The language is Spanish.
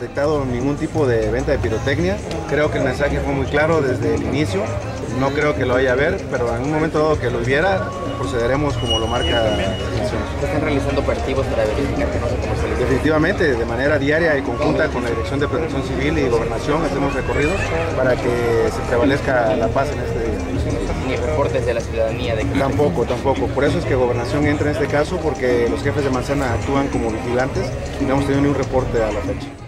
detectado ningún tipo de venta de pirotecnia. Creo que el mensaje fue muy claro desde el inicio. No creo que lo vaya a ver, pero en un momento dado que lo hubiera, procederemos como lo marca la institución. ¿Están realizando operativos para verificar que no se comercialice? Definitivamente, de manera diaria y conjunta con la Dirección de Protección Civil y Gobernación, hacemos recorridos para que se prevalezca la paz en este día. Ni reportes de la ciudadanía de que... Tampoco. Por eso es que Gobernación entra en este caso, porque los jefes de manzana actúan como vigilantes y no hemos tenido ni un reporte a la fecha.